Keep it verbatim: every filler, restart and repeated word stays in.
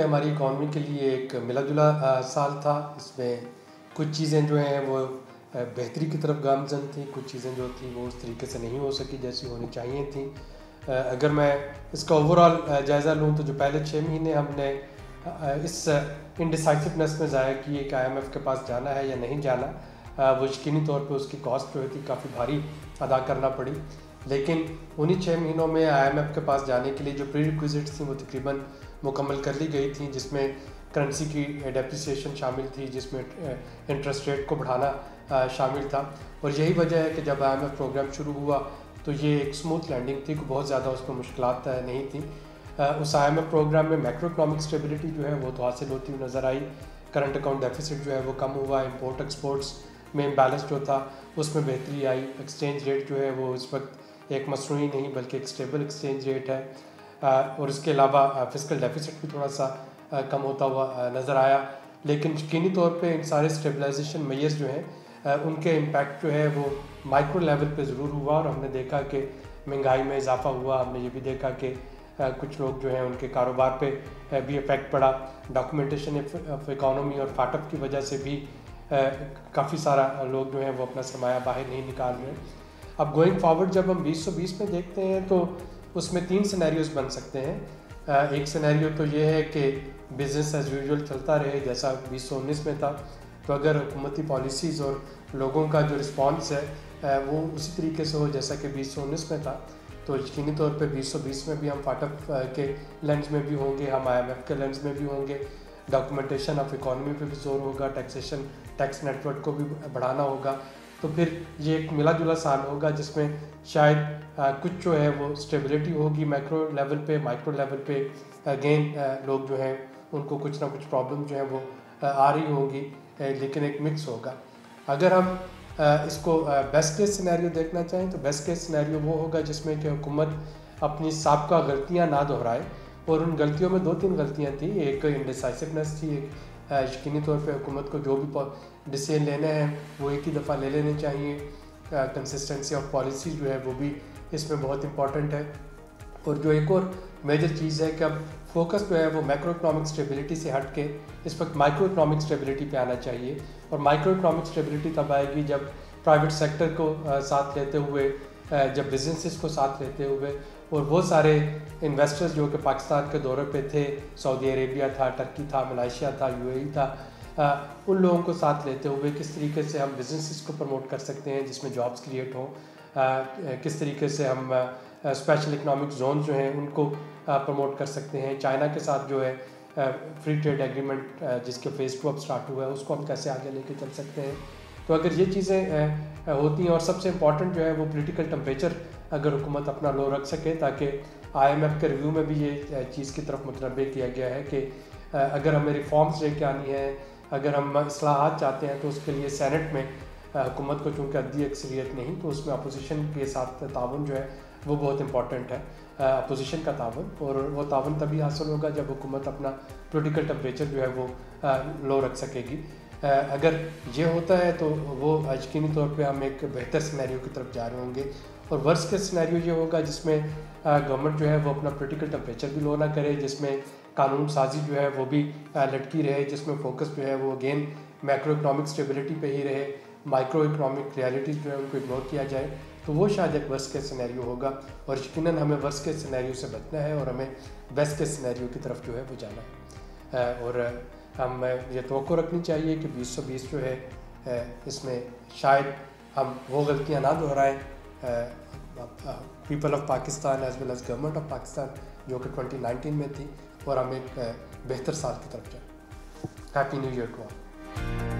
हमारी इकॉनमी के लिए एक मिला-जुला साल था। इसमें कुछ चीज़ें जो हैं वो बेहतरी की तरफ गामज़न थी, कुछ चीज़ें जो थी वो उस तरीके से नहीं हो सकी जैसी होनी चाहिए थी। अगर मैं इसका ओवरऑल जायज़ा लूँ तो जो पहले छः महीने हमने इस इंडिसाइसिवनेस में ज़ाया किए कि आई एम एफ के पास जाना है या नहीं जाना, वो यकीनी तौर पे उसकी कॉस्ट जो थी काफ़ी भारी अदा करना पड़ी। लेकिन उन्हीं छः महीनों में आई एम एफ के पास जाने के लिए जो प्री रिक्विजिट्स थी वो तकरीबन मुकम्मल कर ली गई थी, जिसमें करेंसी की डेप्रिसिएशन शामिल थी, जिसमें इंटरेस्ट रेट को बढ़ाना शामिल था। और यही वजह है कि जब आई एम एफ प्रोग्राम शुरू हुआ तो ये एक स्मूथ लैंडिंग थी, बहुत ज़्यादा उस पर मुश्किलात नहीं थी। उस आई एम एफ प्रोग्राम में मैक्रोइकॉनॉमिक स्टेबिलिटी जो है वो तो हासिल होती हुई नज़र आई। करंट अकाउंट डेफिसिट जो है वो कम हुआ, इंपोर्ट एक्सपोर्ट्स में इम्बैलेंस जो था उसमें बेहतरी आई। एक्सचेंज रेट जो है वो इस वक्त एक मसनूई नहीं बल्कि एक स्टेबल एक्सचेंज रेट है। और इसके अलावा फिस्कल डेफिसिट भी थोड़ा सा कम होता हुआ नज़र आया। लेकिन यकीनी तौर पे इन सारे स्टेबलाइजेशन मेजर्स जो हैं उनके इम्पैक्ट जो है वो माइक्रो लेवल पे ज़रूर हुआ और हमने देखा कि महंगाई में इजाफा हुआ। हमने ये भी देखा कि कुछ लोग जो हैं उनके कारोबार पे भी इफ़ेक्ट पड़ा। डॉक्यूमेंटेशन ऑफ इकोनॉमी और फाटअप की वजह से भी काफ़ी सारा लोग जो हैं वो अपना सरमाया बाहर नहीं निकाल रहे। अब गोइंग फॉरवर्ड जब हम बीस सौ बीस में देखते हैं तो उसमें तीन सिनेरियोज बन सकते हैं। एक सिनेरियो तो ये है कि बिज़नेस एज यूजुअल चलता रहे जैसा बीस सौ उन्नीस में था। तो अगर हुकूमती पॉलिसीज़ और लोगों का जो रिस्पॉन्स है वो उसी तरीके से हो जैसा कि बीस सौ उन्नीस में था, तो यकीनी तौर पे बीस सौ बीस में भी हम फाटअप के लेंस में भी होंगे, हम आई एम एफ के लेंस में भी होंगे। डॉक्यूमेंटेशन ऑफ इकोनॉमी पे भी जोर होगा, टैक्सेशन टैक्स नेटवर्क को भी बढ़ाना होगा। तो फिर ये एक मिला जुला साल होगा जिसमें शायद आ, कुछ जो है वो स्टेबिलिटी होगी मैक्रो लेवल पे, माइक्रो लेवल पे अगेन लोग जो हैं उनको कुछ ना कुछ प्रॉब्लम जो है वो आ, आ रही होगी, लेकिन एक मिक्स होगा। अगर हम आ, इसको बेस्ट केस सिनेरियो देखना चाहें तो बेस्ट केस सिनेरियो वो होगा जिसमें कि हुकूमत अपनी साबका गलतियां ना दोहराए। और उन गलतियों में दो तीन गलतियां थी। एक इंडिसाइसिवनेस थी, एक यकीनी तौर पे हुकूमत को जो भी डिसीजन लेने हैं वो एक ही दफ़ा ले लेने चाहिए। कंसिस्टेंसी ऑफ पॉलिसी जो है वो भी इसमें बहुत इंपॉर्टेंट है। और जो एक और मेजर चीज़ है कि अब फोकस जो है वो मैक्रोइकॉनॉमिक स्टेबिलिटी से हट के इस वक्त माइक्रोइकॉनॉमिक स्टेबिलिटी पे आना चाहिए। और माइक्रोइकॉनॉमिक स्टेबिलिटी तब आएगी जब प्राइवेट सेक्टर को साथ लेते हुए, जब बिजनेसेस को साथ लेते हुए और वो सारे इन्वेस्टर्स जो कि पाकिस्तान के दौरे पे थे, सऊदी अरेबिया था, टर्की था, मलाइशिया था, यूएई था, आ, उन लोगों को साथ लेते हुए किस तरीके से हम बिजनेसेस को प्रमोट कर सकते हैं जिसमें जॉब्स क्रिएट हों, किस तरीके से हम स्पेशल इकनॉमिक जोन जो हैं उनको प्रमोट कर सकते हैं। चाइना के साथ जो है फ्री ट्रेड एग्रीमेंट जिसके फेज़ टू अब स्टार्ट हुआ है उसको हम कैसे आगे लेके चल सकते हैं। तो अगर ये चीज़ें होती हैं और सबसे इम्पॉर्टेंट जो है वो पॉलिटिकल टेम्परेचर अगर हुकूमत अपना लो रख सके, ताकि आई एम एफ के रिव्यू में भी ये चीज़ की तरफ मुतनब्बे किया गया है कि अगर हमें रिफॉर्म्स लेके आनी है, अगर हम इस्लाहात चाहते हैं तो उसके लिए सेनेट में हुकूमत को चूँकि अद्दी अक्सरियत नहीं तो उसमें अपोजिशन के साथ ताउन जो है वो बहुत इंपॉर्टेंट है, अपोजिशन का ताउन। और वो ताउन तभी हासिल होगा जब हुकूमत अपना पॉलिटिकल टेम्परेचर जो है वो लो रख सकेगी। अगर ये होता है तो वो यकीनी तौर पे हम एक बेहतर सिनेरियो की तरफ जा रहे होंगे। और वर्स्ट केस सिनेरियो ये होगा जिसमें गवर्नमेंट जो है वो अपना पॉलिटिकल टेम्परेचर भी लो ना करे, जिसमें कानून साजी जो है वो भी लटकी रहे, जिसमें फोकस जो है वो अगेन मैक्रो इकनॉमिक स्टेबिलिटी पे ही रहे, माइक्रो इकनॉमिक रियलिटीज़ जो है उनको इग्नोर किया जाए। तो वो शायद एक वर्स्ट केस सिनेरियो होगा और यकीनन हमें वर्स्ट केस सिनेरियो से बचना है और हमें बेस्ट केस सिनेरियो की तरफ जो है वो जाना है। और हम ये तवक्को रखनी चाहिए कि बीस सौ बीस जो है इसमें शायद हम वो गलतियाँ ना दोहराएं people of Pakistan as well as government of Pakistan जो कि ट्वेंटी नाइनटीन में थी, और हम एक बेहतर साल की तरफ जाएं। Happy new year to all.